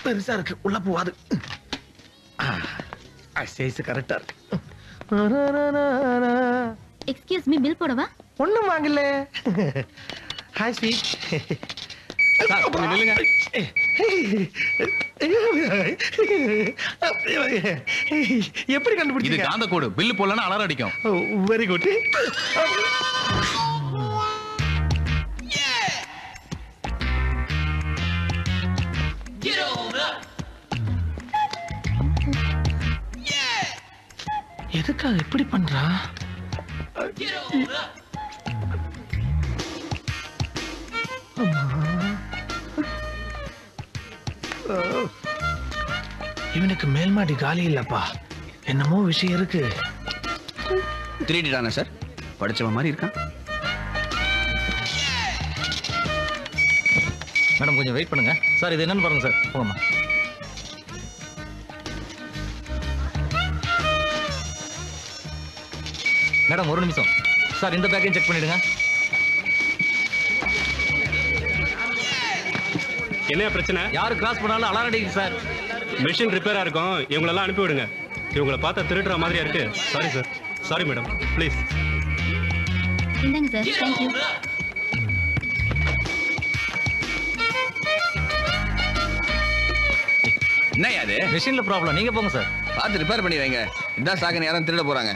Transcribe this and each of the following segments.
பெருசா இருக்கு, உள்ள போவாது. சைஸ் கரெக்டா இருக்கு. எக்ஸ்கியூஸ் மீ, பில் போடவா? ஒண்ணும் வாங்கல. Hi sweet. நில்லுங்க. எப்படி கண்டுபிடிச்சீங்க? இது காந்த கோடு. பில் போடலன்னா அலாரம் அடிக்கும். Very good. எதுக்காக எப்படி பண்றா? இவனுக்கு மேல்மாடி காலி இல்லப்பா, என்னமோ விஷயம் இருக்கு. திருடிட்டானா சார்? படிச்சவன் மாதிரி இருக்கான். மேடம் கொஞ்சம் வெயிட் பண்ணுங்க சார். இது என்னன்னு பாருங்க சார். போங்கம்மா. மேடம் ஒரு நிமிஷம் சார், இந்த பேக்கையும் செக் பண்ணிடுங்க. என்ன பிரச்சனை? யாரு கிராஸ் பண்ணாலும் அலாரம் அடிக்குது சார். மெஷின் ரிப்பேரா இருக்கும், இவங்களெல்லாம் அனுப்பி விடுங்க. இவங்களை பார்த்தா திருடுற மாதிரியா இருக்கு. Sorry sir. Sorry madam, please. இந்தாங்க சார். Thank you. என்ன அது? மெஷின்ல ப்ராப்ளம். நீங்க போங்க சார். பார்த்து ரிப்பேர் பண்ணி வைங்க. இதான் சாகன் யாரும் திருட போறாங்க.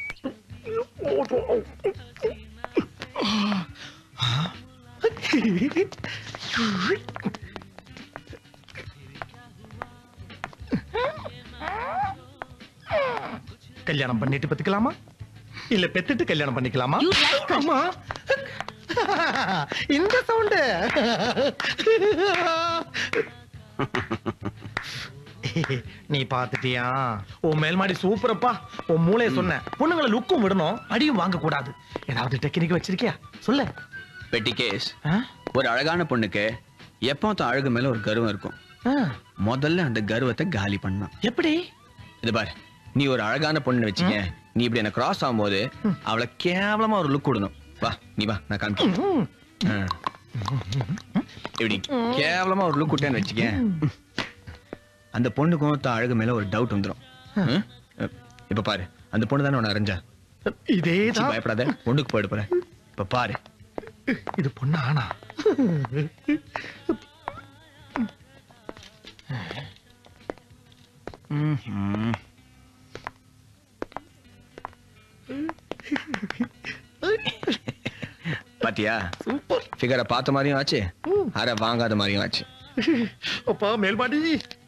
கல்யாணம் பண்ணிட்டு பத்துக்கலாமா இல்ல பெத்துட்டு கல்யாணம் பண்ணிக்கலாமா? ஆமா, இந்த சவுண்ட். நீ பாத்துட்டியா? உன் மேல்மாடி சூப்பரப்பா. உன் மூளைய சொன்ன பொண்ணுங்களை லுக்கும் விடணும், அடியும் வாங்க கூடாது. ஏதாவது டெக்னிக் வச்சிருக்கியா? சொல்ல. பெட்டி கேஸ். ஒரு அழகான பொண்ணுக்கு எப்போ அழகு மேல ஒரு கர்வம் இருக்கும். முதல்ல அந்த கர்வத்தை காலி பண்ணா. எப்படி? இது பாரு, நீ ஒரு அழகான பொண்ணு வச்சுக்க. நீ இப்படி என்ன கிராஸ் ஆகும்போது அவளை கேவலமா ஒரு லுக் விடணும். வா நீ வா, நான் காமிக்கிறேன். இப்படி கேவலமா ஒரு லுக் விட்டேன்னு வச்சுக்க, அந்த பொண்ணுக்கும் அழகு மேல ஒரு டவுட் வந்துடும். இப்ப பாரு, அந்த பொண்ணு தானே உன்னை அரைஞ்சா. இதேதான். பயப்படாத, பொண்ணுக்கு போயிடு போற. இப்ப பாரு, இது பொண்ணு ஆனா? பாத்தியா? ஃபிகரை பார்த்த மாதிரியும் ஆச்சு, அரை வாங்காத மாதிரியும் ஆச்சு. அப்பா மேல்பாடி